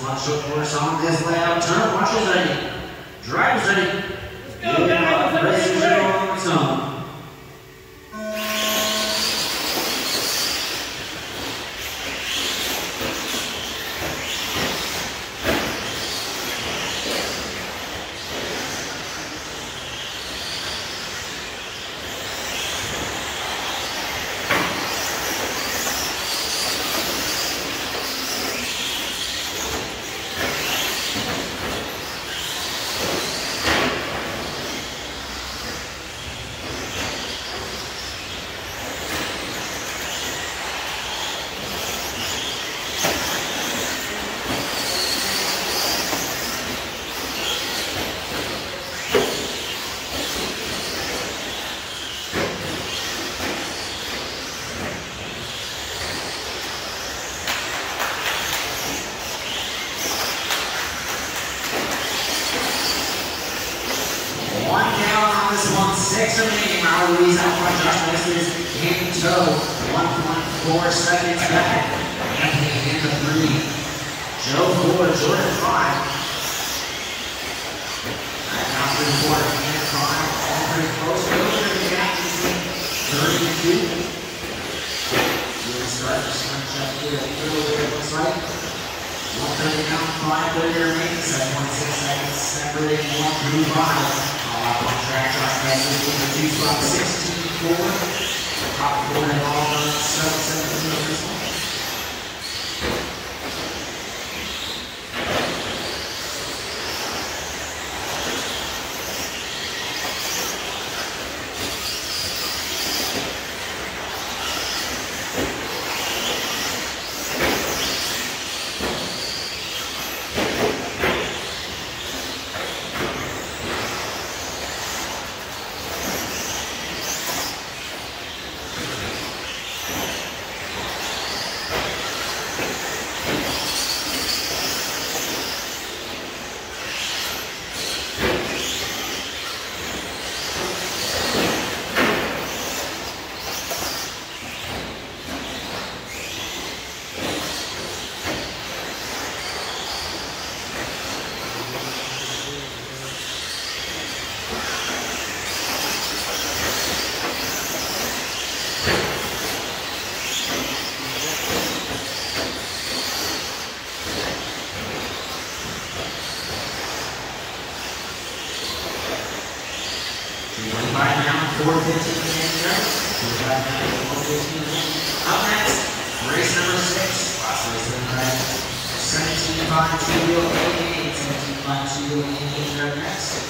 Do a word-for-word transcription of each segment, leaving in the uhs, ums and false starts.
one short course on this layout. Turn, marshals ready. Drivers ready. Let's go, guys. Race is Ready. on its own. Six remaining. Louise out front. Josh Masters in tow. one point four seconds back. Anthony in the three. Joe four. Jordan five. Back out to the quarter. And five. All pretty close. Those are the gap between thirty and two. Really start to switch up here a little bit, it looks like. one thirty down, five thirty remaining. seven point six seconds separating one through five. Up on track, Josh Masters in the two spot, sixteen four. Top four and all done, seven seventeen on this one. twenty-five down, four fifteen in there. twenty-five down, four fifteen. Up next, race number six. Last race of the night. seventeen five two eighty-eight. seventeen five two eighty-eight up next.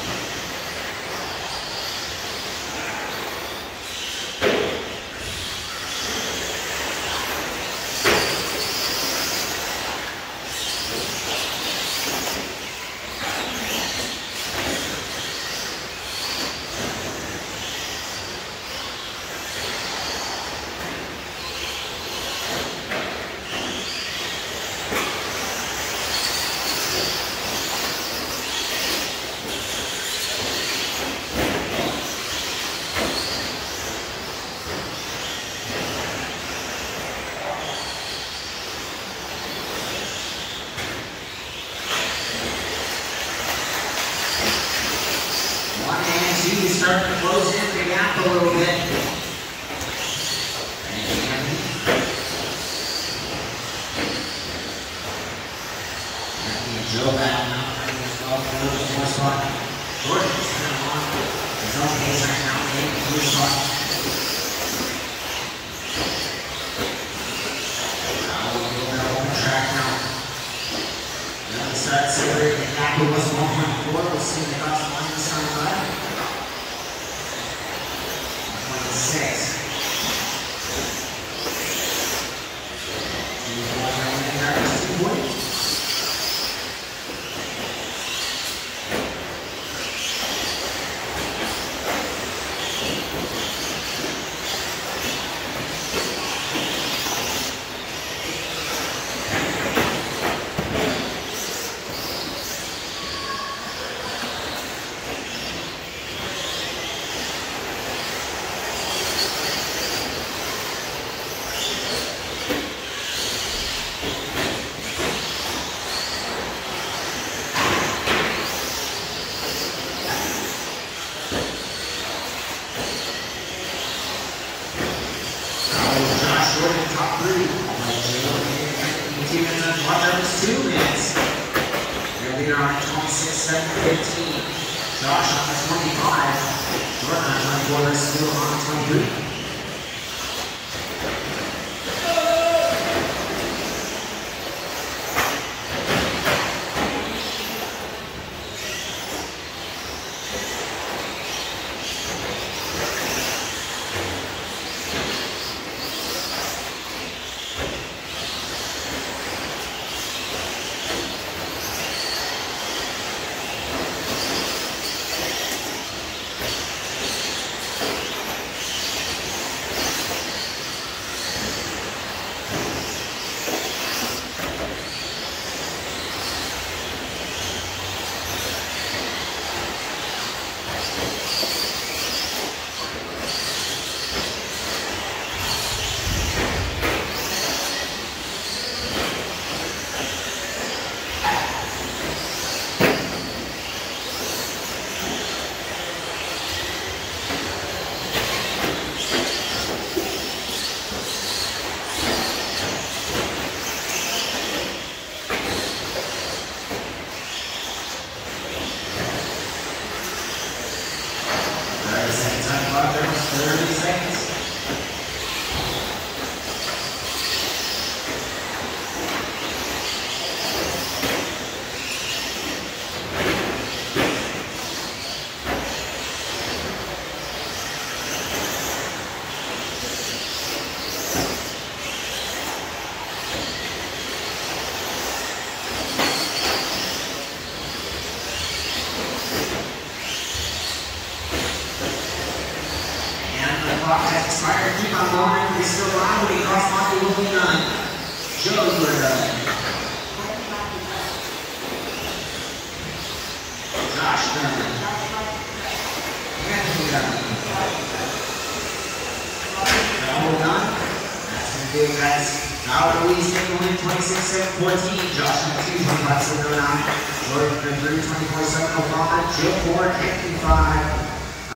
Starting to close in the gap a little bit. And Joe back now. Off the fourth spot. Jordan's kind of on his own pace right now. In the blue spot. Now we'll go to open track now. Then we start separating the gap. It was one point four. We'll see the cross line this time by. Six. two minutes on clock. That was two minutes. Your leader on twenty-six seven fifteen. Josh on the twenty-five. Jordan on twenty-four. Still on twenty-three. thirty seconds. Clock has expired. Keep on going. We're still live. We cross line. Will be none. Joe Gordon. Josh Dunn. Anthony Dunn. Double done. That's going to do it, guys. Howard Louise taking the win twenty-six seven fourteen. Josh on two, twenty-five seven oh nine. Jordan three, twenty-four seven oh five. Jill Ford, Anthony five.